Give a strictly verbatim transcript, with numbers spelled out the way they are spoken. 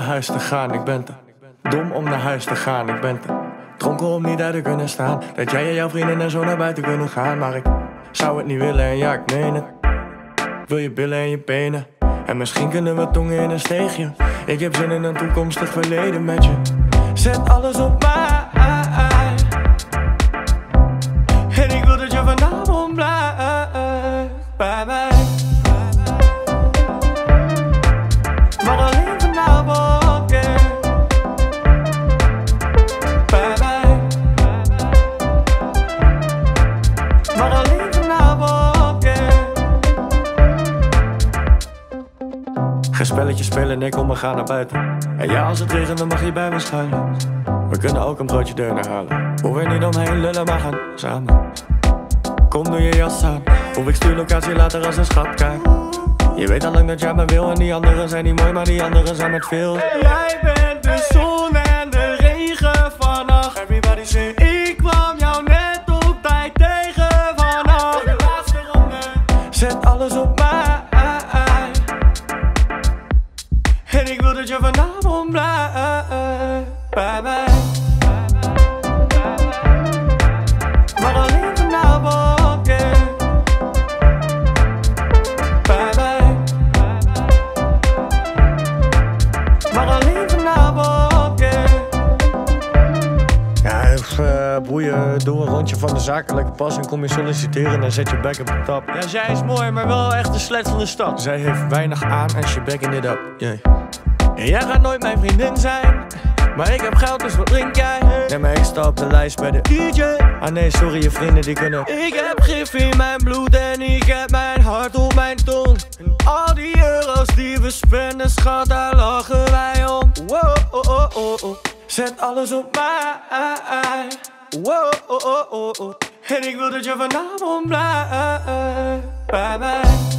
huis te gaan. Ik ben te dom om naar huis te gaan. Ik ben te dronken om niet uit te kunnen staan. Dat jij en jouw vrienden er zo naar buiten kunnen gaan. Maar ik zou het niet willen en ja, ik meen het. Wil je billen en je benen. En misschien kunnen we tongen in een steegje. Ik heb zin in een toekomstig verleden met je. Zet alles op mij. En ik wil dat je vanavond blijft bij mij. Maar alleen vanavond, yeah. Bij mij. Maar alleen vanavond, yeah. Geen spelletjes spelen, nee, kom, we gaan naar buiten. En ja, als het regent, dan mag je bij me schuilen. We kunnen ook een broodje deuner halen. Hoef je niet omheen lullen, maar gaan samen. Kom, doe je jas aan. Of ik stuur locatie later als een schat, kijk. Je weet al lang dat jij me wil en die anderen zijn niet mooi, maar die anderen zijn met veel. Jij bent de zon en de regen vannacht. Everybody say, ik kwam jou net op tijd tegen vannacht. De laatste ronde. Zet alles op mij. En ik wil dat je vanavond blijft bij mij. Maar alleen vanavond, yeah. Bij mij. Maar alleen vanavond, yeah. Ja, even boeien, doe een rondje van de zakelijke pas en kom je solliciteren en zet je back op de tap. Ja, zij is mooi, maar wel echt de slet van de stad. Zij heeft weinig aan en she backing it up, yeah. En jij gaat nooit mijn vriendin zijn, maar ik heb geld, dus wat drink jij? Neem mijn extra op de lijst bij de D J. Ah nee, sorry, je vrienden die kunnen. Ik heb gif in mijn bloed en ik heb mijn hart op mijn tong. En al die euro's die we spenden, schat, daar lachen wij om. Wow, oh, oh, oh, oh. Zet alles op mij. Wow, oh, oh, oh, oh. En ik wil dat je vanavond blijft bij mij.